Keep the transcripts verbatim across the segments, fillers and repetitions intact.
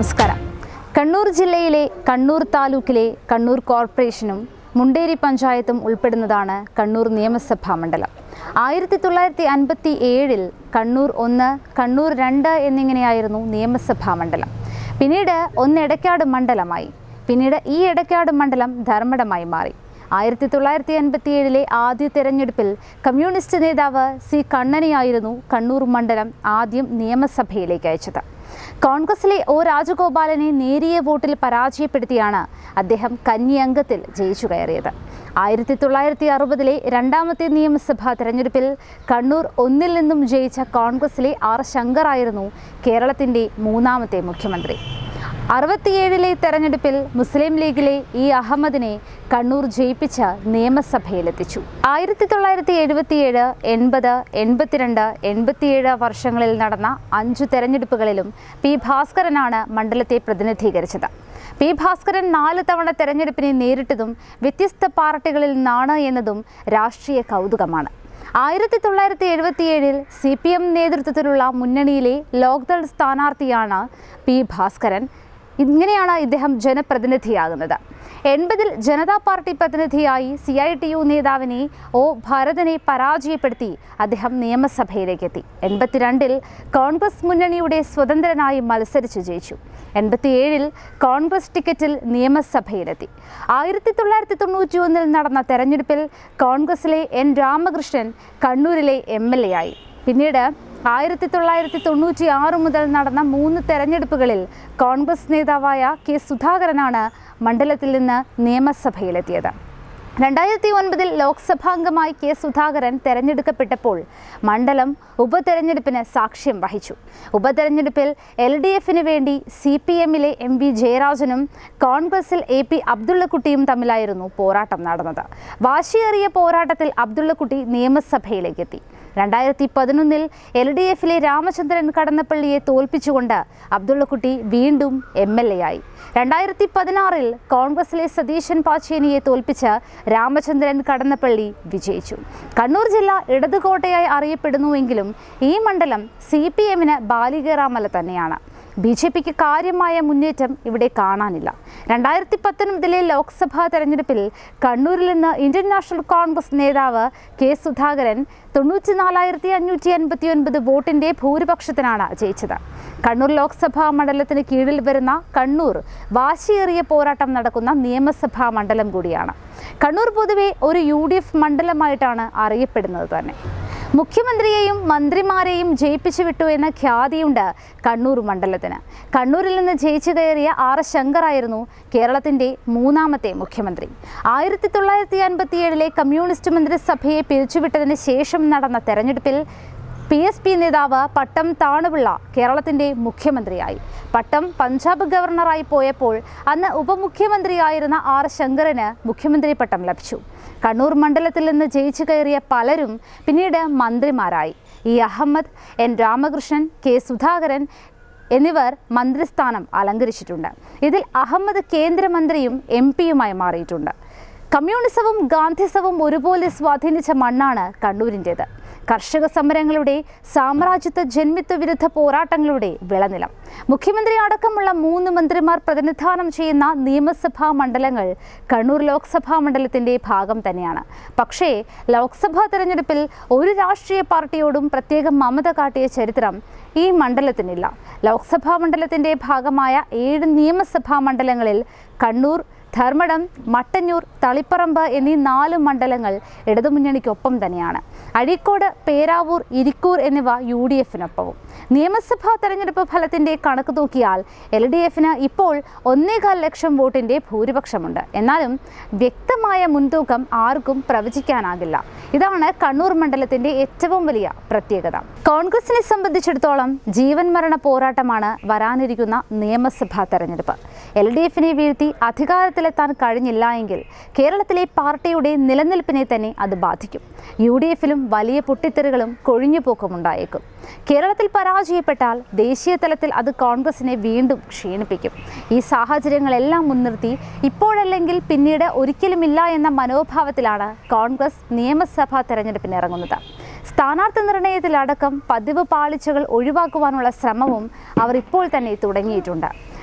നമസ്കാരം. കണ്ണൂർ ജില്ലയിലെ കണ്ണൂർ താലൂക്കിലെ കണ്ണൂർ കോർപ്പറേഷനും മുണ്ടേരി പഞ്ചായത്തും ഉൾപ്പെടുന്നതാണ് കണ്ണൂർ നിയമസഭാ മണ്ഡലം. ആയിരത്തി തൊള്ളായിരത്തി അൻപത്തി ഏഴിൽ കണ്ണൂർ ഒന്ന്, കണ്ണൂർ രണ്ട് എന്നിങ്ങനെയായിരുന്നു നിയമസഭാ മണ്ഡലം. പിന്നീട് ഒന്ന് എടക്കാട് മണ്ഡലമായി. പിന്നീട് ഈ എടക്കാട് മണ്ഡലം ധർമ്മടമായി മാറി. ആയിരത്തി തൊള്ളായിരത്തി അൻപത്തി ഏഴിലെ ആദ്യ തെരഞ്ഞെടുപ്പിൽ കമ്മ്യൂണിസ്റ്റ് നേതാവ് സി കണ്ണനെയായിരുന്നു കണ്ണൂർ മണ്ഡലം ആദ്യം നിയമസഭയിലേക്ക് അയച്ചത്. കോൺഗ്രസിലെ ഒ രാജഗോപാലനെ നേരിയ വോട്ടിൽ പരാജയപ്പെടുത്തിയാണ് അദ്ദേഹം കന്നി അംഗത്തിൽ ജയിച്ചു കയറിയത്. ആയിരത്തി തൊള്ളായിരത്തി അറുപതിലെ രണ്ടാമത്തെ നിയമസഭാ തെരഞ്ഞെടുപ്പിൽ കണ്ണൂർ ഒന്നിൽ നിന്നും ജയിച്ച കോൺഗ്രസിലെ ആർ ശങ്കറായിരുന്നു കേരളത്തിൻ്റെ മൂന്നാമത്തെ മുഖ്യമന്ത്രി. അറുപത്തിയേഴിലെ തെരഞ്ഞെടുപ്പിൽ മുസ്ലിം ലീഗിലെ ഇ അഹമ്മദിനെ കണ്ണൂർ ജയിപ്പിച്ച് നിയമസഭയിലെത്തിച്ചു. ആയിരത്തി തൊള്ളായിരത്തി എഴുപത്തിയേഴ്, എൺപത്, എൺപത്തിരണ്ട്, എൺപത്തിയേഴ് വർഷങ്ങളിൽ നടന്ന അഞ്ചു തെരഞ്ഞെടുപ്പുകളിലും പി ഭാസ്കരനാണ് മണ്ഡലത്തെ പ്രതിനിധീകരിച്ചത്. പി ഭാസ്കരൻ നാല് തവണ തെരഞ്ഞെടുപ്പിനെ നേരിട്ടതും വ്യത്യസ്ത പാർട്ടികളിൽ നിന്നാണ് എന്നതും രാഷ്ട്രീയ കൗതുകമാണ്. ആയിരത്തി തൊള്ളായിരത്തി എഴുപത്തിയേഴിൽ സി പി എം നേതൃത്വത്തിലുള്ള മുന്നണിയിലെ ലോക്ദൾ സ്ഥാനാർത്ഥിയാണ് പി ഭാസ്കരൻ. ഇങ്ങനെയാണ് ഇദ്ദേഹം ജനപ്രതിനിധിയാകുന്നത്. എൺപതിൽ ജനതാ പാർട്ടി പ്രതിനിധിയായി സി ഐ ടി യു നേതാവിനെ ഒ ഭരതനെ പരാജയപ്പെടുത്തി അദ്ദേഹം നിയമസഭയിലേക്കെത്തി. എൺപത്തിരണ്ടിൽ കോൺഗ്രസ് മുന്നണിയുടെ സ്വതന്ത്രനായി മത്സരിച്ചു ജയിച്ചു. എൺപത്തിയേഴിൽ കോൺഗ്രസ് ടിക്കറ്റിൽ നിയമസഭയിലെത്തി. ആയിരത്തി തൊള്ളായിരത്തി തൊണ്ണൂറ്റി ഒന്നിൽ നടന്ന തെരഞ്ഞെടുപ്പിൽ കോൺഗ്രസിലെ എൻ രാമകൃഷ്ണൻ കണ്ണൂരിലെ എം എൽ എ ആയി. പിന്നീട് ആയിരത്തി തൊള്ളായിരത്തി തൊണ്ണൂറ്റി ആറ് മുതൽ നടന്ന മൂന്ന് തെരഞ്ഞെടുപ്പുകളിൽ കോൺഗ്രസ് നേതാവായ കെ സുധാകരനാണ് മണ്ഡലത്തിൽ നിന്ന് നിയമസഭയിലെത്തിയത്. രണ്ടായിരത്തി ഒൻപതിൽ ലോക്സഭാംഗമായി കെ സുധാകരൻ തെരഞ്ഞെടുക്കപ്പെട്ടപ്പോൾ മണ്ഡലം ഉപതെരഞ്ഞെടുപ്പിന് സാക്ഷ്യം വഹിച്ചു. ഉപതെരഞ്ഞെടുപ്പിൽ എൽ ഡി എഫിന് വേണ്ടി സി പി എമ്മിലെ എം വി ജയരാജനും കോൺഗ്രസിൽ എ പി അബ്ദുള്ളക്കുട്ടിയും തമ്മിലായിരുന്നു പോരാട്ടം നടന്നത്. വാശിയേറിയ പോരാട്ടത്തിൽ അബ്ദുള്ളക്കുട്ടി നിയമസഭയിലേക്കെത്തി. രണ്ടായിരത്തി പതിനൊന്നിൽ എൽ ഡി എഫിലെ രാമചന്ദ്രൻ കടന്നപ്പള്ളിയെ തോൽപ്പിച്ചുകൊണ്ട് അബ്ദുള്ളക്കുട്ടി വീണ്ടും എം എൽ എ ആയി. രണ്ടായിരത്തി പതിനാറിൽ കോൺഗ്രസിലെ സതീശൻ പാച്ചേനിയെ തോൽപ്പിച്ച് രാമചന്ദ്രൻ കടന്നപ്പള്ളി വിജയിച്ചു. കണ്ണൂർ ജില്ല ഇടതുകോട്ടയായി അറിയപ്പെടുന്നുവെങ്കിലും ഈ മണ്ഡലം സി പി എമ്മിന് ബാലികേറാമല തന്നെയാണ്. ബി ജെ പിക്ക് കാര്യമായ മുന്നേറ്റം ഇവിടെ കാണാനില്ല. രണ്ടായിരത്തി പത്തൊൻപതിലെ ലോക്സഭാ തെരഞ്ഞെടുപ്പിൽ കണ്ണൂരിൽ നിന്ന് ഇന്ത്യൻ നാഷണൽ കോൺഗ്രസ് നേതാവ് കെ സുധാകരൻ തൊണ്ണൂറ്റി നാലായിരത്തി അഞ്ഞൂറ്റി അൻപത്തി ഒൻപത് വോട്ടിൻ്റെ ഭൂരിപക്ഷത്തിനാണ് ജയിച്ചത്. കണ്ണൂർ ലോക്സഭാ മണ്ഡലത്തിന് കീഴിൽ വരുന്ന കണ്ണൂർ വാശിയേറിയ പോരാട്ടം നടക്കുന്ന നിയമസഭാ മണ്ഡലം കൂടിയാണ്. കണ്ണൂർ പൊതുവെ ഒരു യു ഡി എഫ് മണ്ഡലമായിട്ടാണ് അറിയപ്പെടുന്നത് തന്നെ. മുഖ്യമന്ത്രിയെയും മന്ത്രിമാരെയും ജയിപ്പിച്ചു വിട്ടു എന്ന ഖ്യാതിയുണ്ട് കണ്ണൂർ മണ്ഡലത്തിന്. കണ്ണൂരിൽ നിന്ന് ജയിച്ചു കയറിയ ആർ ശങ്കറായിരുന്നു കേരളത്തിൻ്റെ മൂന്നാമത്തെ മുഖ്യമന്ത്രി. ആയിരത്തി തൊള്ളായിരത്തി അൻപത്തി ഏഴിലെ കമ്മ്യൂണിസ്റ്റ് മന്ത്രിസഭയെ പിരിച്ചുവിട്ടതിന് ശേഷം നടന്ന തെരഞ്ഞെടുപ്പിൽ പി എസ് പി നേതാവ് പട്ടം താണുപിള്ള കേരളത്തിൻ്റെ മുഖ്യമന്ത്രിയായി. പട്ടം പഞ്ചാബ് ഗവർണറായി പോയപ്പോൾ അന്ന് ഉപമുഖ്യമന്ത്രിയായിരുന്ന ആർ ശങ്കറിന് മുഖ്യമന്ത്രി പട്ടം ലഭിച്ചു. കണ്ണൂർ മണ്ഡലത്തിൽ നിന്ന് ജയിച്ചു കയറിയ പലരും പിന്നീട് മന്ത്രിമാരായി. E Ahmed, N Ramakrishnan, K Sudhakaran എന്നിവർ മന്ത്രിസ്ഥാനം അലങ്കരിച്ചിട്ടുണ്ട്. ഇതിൽ അഹമ്മദ് കേന്ദ്രമന്ത്രിയും എം പിയുമായി മാറിയിട്ടുണ്ട്. കമ്മ്യൂണിസവും ഗാന്ധിസവും ഒരുപോലെ സ്വാധീനിച്ച മണ്ണാണ് കണ്ണൂരിൻ്റേത്. കർഷക സമരങ്ങളുടെ, സാമ്രാജ്യത്വ ജന്മിത്വ വിരുദ്ധ പോരാട്ടങ്ങളുടെ വിളനിലം. മുഖ്യമന്ത്രി അടക്കമുള്ള മൂന്ന് മന്ത്രിമാർ പ്രതിനിധാനം ചെയ്യുന്ന നിയമസഭാ മണ്ഡലങ്ങൾ കണ്ണൂർ ലോക്സഭാ മണ്ഡലത്തിൻ്റെ ഭാഗം തന്നെയാണ്. പക്ഷേ ലോക്സഭാ തെരഞ്ഞെടുപ്പിൽ ഒരു രാഷ്ട്രീയ പാർട്ടിയോടും പ്രത്യേകം മമത കാട്ടിയ ചരിത്രം ഈ മണ്ഡലത്തിനില്ല. ലോക്സഭാ മണ്ഡലത്തിൻ്റെ ഭാഗമായ ഏഴ് നിയമസഭാ മണ്ഡലങ്ങളിൽ കണ്ണൂർ, ധർമ്മടം, മട്ടന്നൂർ, തളിപ്പറമ്പ് എന്നീ നാല് മണ്ഡലങ്ങൾ ഇടതുമുന്നണിക്കൊപ്പം തന്നെയാണ്. അഴീക്കോട്, പേരാവൂർ, ഇരിക്കൂർ എന്നിവ യു ഡി എഫിനൊപ്പവും. നിയമസഭാ തെരഞ്ഞെടുപ്പ് ഫലത്തിൻ്റെ കണക്ക് നോക്കിയാൽ എൽ ഡി എഫിന് ഇപ്പോൾ ഒന്നേകാൽ ലക്ഷം വോട്ടിൻ്റെ ഭൂരിപക്ഷമുണ്ട്. എന്നാലും വ്യക്തമായ മുൻതൂക്കം ആർക്കും പ്രവചിക്കാനാകില്ല. ഇതാണ് കണ്ണൂർ മണ്ഡലത്തിൻ്റെ ഏറ്റവും വലിയ പ്രത്യേകത. കോൺഗ്രസിനെ സംബന്ധിച്ചിടത്തോളം ജീവൻ മരണ പോരാട്ടമാണ് വരാനിരിക്കുന്ന നിയമസഭാ തെരഞ്ഞെടുപ്പ്. എൽ ഡി എഫിനെ വീഴ്ത്തി അധികാരത്തിലെത്താൻ കഴിഞ്ഞില്ല എങ്കിൽ കേരളത്തിലെ പാർട്ടിയുടെ നിലനിൽപ്പിനെ തന്നെ അത് ബാധിക്കും. യു ഡി എഫിലും വലിയ പൊട്ടിത്തെറികളും കൊഴിഞ്ഞുപോക്കും ഉണ്ടായേക്കും. കേരളത്തിൽ പരാജയപ്പെട്ടാൽ ദേശീയ തലത്തിൽ അത് കോൺഗ്രസിനെ വീണ്ടും ക്ഷീണിപ്പിക്കും. ഈ സാഹചര്യങ്ങളെല്ലാം മുൻനിർത്തി ഇപ്പോഴല്ലെങ്കിൽ പിന്നീട് ഒരിക്കലുമില്ല എന്ന മനോഭാവത്തിലാണ് കോൺഗ്രസ് നിയമസഭാ തെരഞ്ഞെടുപ്പിന് ഇറങ്ങുന്നത്. സ്ഥാനാർത്ഥി നിർണയത്തിലടക്കം പതിവ് പാളിച്ചകൾ ഒഴിവാക്കുവാനുള്ള ശ്രമവും അവർ ഇപ്പോൾ തന്നെ തുടങ്ങിയിട്ടുണ്ട്.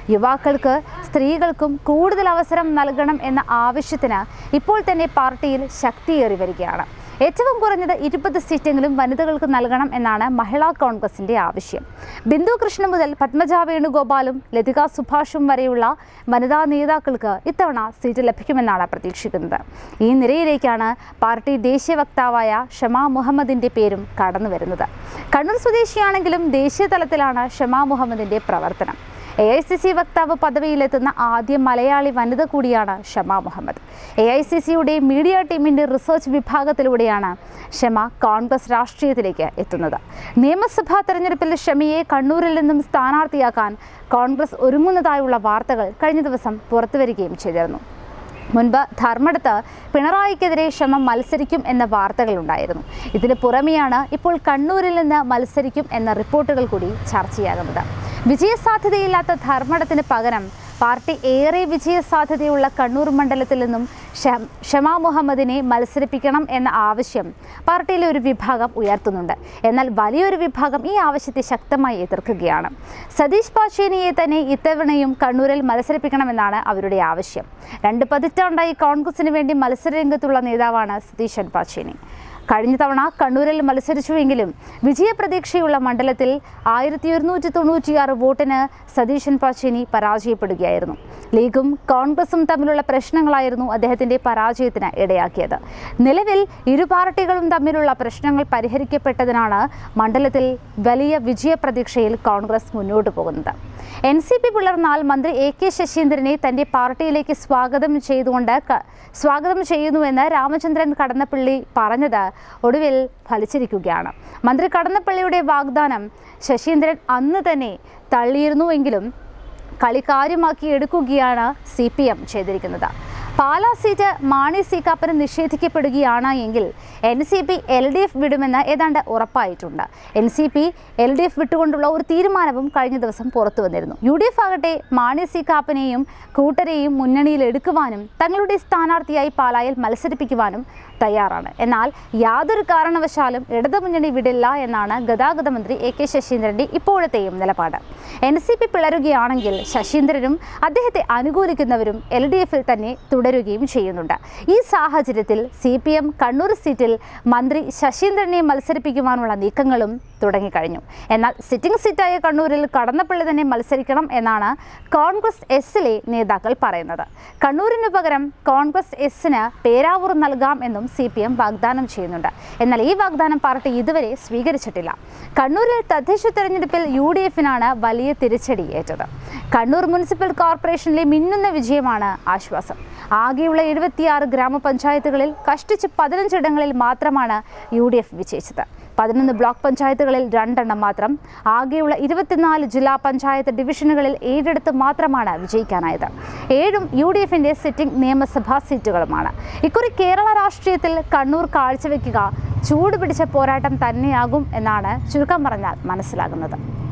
യുവാക്കൾക്ക് സ്ത്രീകൾക്കും കൂടുതൽ അവസരം നൽകണം എന്ന ആവശ്യത്തിന് ഇപ്പോൾ തന്നെ പാർട്ടിയിൽ ശക്തിയേറി വരികയാണ്. ഏറ്റവും കുറഞ്ഞത് ഇരുപത് സീറ്റെങ്കിലും വനിതകൾക്ക് നൽകണം എന്നാണ് മഹിളാ കോൺഗ്രസിന്റെ ആവശ്യം. ബിന്ദു കൃഷ്ണ മുതൽ പത്മജ വേണുഗോപാലും ലതിക സുഭാഷും വരെയുള്ള വനിതാ നേതാക്കൾക്ക് ഇത്തവണ സീറ്റ് ലഭിക്കുമെന്നാണ് പ്രതീക്ഷിക്കുന്നത്. ഈ നിരയിലേക്കാണ് പാർട്ടി ദേശീയ വക്താവായ ഷമാ മുഹമ്മദിന്റെ പേരും കടന്നു വരുന്നത്. കണ്ണൂർ സ്വദേശിയാണെങ്കിലും ദേശീയ തലത്തിലാണ് ഷമാ മുഹമ്മദിന്റെ പ്രവർത്തനം. എ ഐ സി സി വക്താവ് പദവിയിലെത്തുന്ന ആദ്യ മലയാളി വനിത കൂടിയാണ് Shama Mohammed. A I C സിയുടെ മീഡിയ ടീമിൻ്റെ റിസർച്ച് വിഭാഗത്തിലൂടെയാണ് ഷമ കോൺഗ്രസ് രാഷ്ട്രീയത്തിലേക്ക് എത്തുന്നത്. നിയമസഭാ തെരഞ്ഞെടുപ്പിൽ ഷമയെ കണ്ണൂരിൽ നിന്നും സ്ഥാനാർത്ഥിയാക്കാൻ കോൺഗ്രസ് ഒരുങ്ങുന്നതായുള്ള വാർത്തകൾ കഴിഞ്ഞ ദിവസം പുറത്തുവരികയും ചെയ്തിരുന്നു. മുൻപ് ധർമ്മടത്ത് പിണറായിക്കെതിരെ ഷമ മത്സരിക്കും എന്ന വാർത്തകളുണ്ടായിരുന്നു. ഇതിന് പുറമെയാണ് ഇപ്പോൾ കണ്ണൂരിൽ നിന്ന് മത്സരിക്കും എന്ന റിപ്പോർട്ടുകൾ കൂടി ചർച്ചയാകുന്നത്. വിജയസാധ്യതയില്ലാത്ത ധർമ്മടത്തിന് പകരം പാർട്ടി ഏറെ വിജയസാധ്യതയുള്ള കണ്ണൂർ മണ്ഡലത്തിൽ നിന്നും ഷമാ മുഹമ്മദിനെ മത്സരിപ്പിക്കണം എന്ന ആവശ്യം പാർട്ടിയിലെ ഒരു വിഭാഗം ഉയർത്തുന്നുണ്ട്. എന്നാൽ വലിയൊരു വിഭാഗം ഈ ആവശ്യത്തെ ശക്തമായി എതിർക്കുകയാണ്. സതീഷ് പാച്ചേനിയെ തന്നെ ഇത്തവണയും കണ്ണൂരിൽ മത്സരിപ്പിക്കണമെന്നാണ് അവരുടെ ആവശ്യം. രണ്ട് പതിറ്റാണ്ടായി കോൺഗ്രസിന് വേണ്ടി മത്സരരംഗത്തുള്ള നേതാവാണ് സതീശൻ പാച്ചേനി. കഴിഞ്ഞ തവണ കണ്ണൂരിൽ മത്സരിച്ചുവെങ്കിലും വിജയപ്രതീക്ഷയുള്ള മണ്ഡലത്തിൽ ആയിരത്തി ഒരുന്നൂറ്റി തൊണ്ണൂറ്റിയാറ് വോട്ടിന് സതീശൻ പാച്ചേനി പരാജയപ്പെടുകയായിരുന്നു. ലീഗും കോൺഗ്രസും തമ്മിലുള്ള പ്രശ്നങ്ങളായിരുന്നു അദ്ദേഹത്തിൻ്റെ പരാജയത്തിന് ഇടയാക്കിയത്. നിലവിൽ ഇരു പാർട്ടികളും തമ്മിലുള്ള പ്രശ്നങ്ങൾ പരിഹരിക്കപ്പെട്ടതിനാണ് മണ്ഡലത്തിൽ വലിയ വിജയപ്രതീക്ഷയിൽ കോൺഗ്രസ് മുന്നോട്ട് പോകുന്നത്. എൻ സി പി പിളർന്നാൽ മന്ത്രി എ കെ ശശീന്ദ്രനെ തൻ്റെ പാർട്ടിയിലേക്ക് സ്വാഗതം ചെയ്തുകൊണ്ട് സ്വാഗതം ചെയ്യുന്നുവെന്ന് രാമചന്ദ്രൻ കടന്നപ്പള്ളി പറഞ്ഞത് ഒടുവിൽ ഫലിച്ചിരിക്കുകയാണ്. മന്ത്രി കടന്നപ്പള്ളിയുടെ വാഗ്ദാനം ശശീന്ദ്രൻ അന്ന് തന്നെ തള്ളിയിരുന്നുവെങ്കിലും കളി കാര്യമാക്കി എടുക്കുകയാണ് സി പി എം ചെയ്തിരിക്കുന്നത്. പാലാ സീറ്റ് മാണി സി കാപ്പന് നിഷേധിക്കപ്പെടുകയാണ് എങ്കിൽ N C P L D F വിടുമെന്ന് ഏതാണ്ട് ഉറപ്പായിട്ടുണ്ട്. N C P L D F വിട്ടുകൊണ്ടുള്ള ഒരു തീരുമാനവും കഴിഞ്ഞ ദിവസം പുറത്തു വന്നിരുന്നു. യു ഡി എഫ് ആകട്ടെ മാണി സി കാപ്പനെയും കൂട്ടരെയും മുന്നണിയിൽ എടുക്കുവാനും തങ്ങളുടെ സ്ഥാനാർത്ഥിയായി പാലായിൽ മത്സരിപ്പിക്കുവാനും തയ്യാറാണ്. എന്നാൽ യാതൊരു കാരണവശാലും ഇടതുമുന്നണി വിടില്ല എന്നാണ് ഗതാഗത മന്ത്രി എ കെ ശശീന്ദ്രൻ്റെ ഇപ്പോഴത്തെയും നിലപാട്. എൻ സി പി പിളരുകയാണെങ്കിൽ ശശീന്ദ്രനും അദ്ദേഹത്തെ അനുകൂലിക്കുന്നവരും എൽ ഡി എഫിൽ തന്നെ തുടരുകയും ചെയ്യുന്നുണ്ട്. ഈ സാഹചര്യത്തിൽ സി പി എം കണ്ണൂർ സീറ്റിൽ മന്ത്രി ശശീന്ദ്രനെ മത്സരിപ്പിക്കുവാനുള്ള നീക്കങ്ങളും തുടങ്ങിക്കഴിഞ്ഞു. എന്നാൽ സിറ്റിംഗ് സീറ്റായ കണ്ണൂരിൽ കടന്നപ്പള്ളി തന്നെ മത്സരിക്കണം എന്നാണ് കോൺഗ്രസ് എസിലെ നേതാക്കൾ പറയുന്നത്. കണ്ണൂരിനു പകരം കോൺഗ്രസ് എസിന് പേരാവൂർ നൽകാം എന്നും സി പി എം വാഗ്ദാനം ചെയ്യുന്നുണ്ട്. എന്നാൽ ഈ വാഗ്ദാനം പാർട്ടി ഇതുവരെ സ്വീകരിച്ചിട്ടില്ല. കണ്ണൂരിൽ തദ്ദേശ തെരഞ്ഞെടുപ്പിൽ യു ഡി എഫിനാണ് വലിയ തിരിച്ചടി ഏറ്റത്. കണ്ണൂർ മുനിസിപ്പൽ കോർപ്പറേഷനിലെ മിന്നുന്ന വിജയമാണ് ആശ്വാസം. ആകെയുള്ള എഴുപത്തിയാറ് ഗ്രാമപഞ്ചായത്തുകളിൽ കഷ്ടിച്ച് പതിനഞ്ചിടങ്ങളിൽ മാത്രമാണ് യു ഡി എഫ് വിജയിച്ചത്. പതിനൊന്ന് ബ്ലോക്ക് പഞ്ചായത്തുകളിൽ രണ്ടെണ്ണം മാത്രം. ആകെയുള്ള ഇരുപത്തിനാല് ജില്ലാ പഞ്ചായത്ത് ഡിവിഷനുകളിൽ ഏഴിടത്ത് മാത്രമാണ് വിജയിക്കാനായത്. ഏഴും യു ഡി എഫിൻ്റെ സിറ്റിംഗ് നിയമസഭാ സീറ്റുകളുമാണ്. ഇക്കുറി കേരള രാഷ്ട്രീയത്തിൽ കണ്ണൂർ കാഴ്ചവെക്കുക ചൂടുപിടിച്ച പോരാട്ടം തന്നെയാകും എന്നാണ് ചുരുക്കം പറഞ്ഞാൽ മനസ്സിലാകുന്നത്.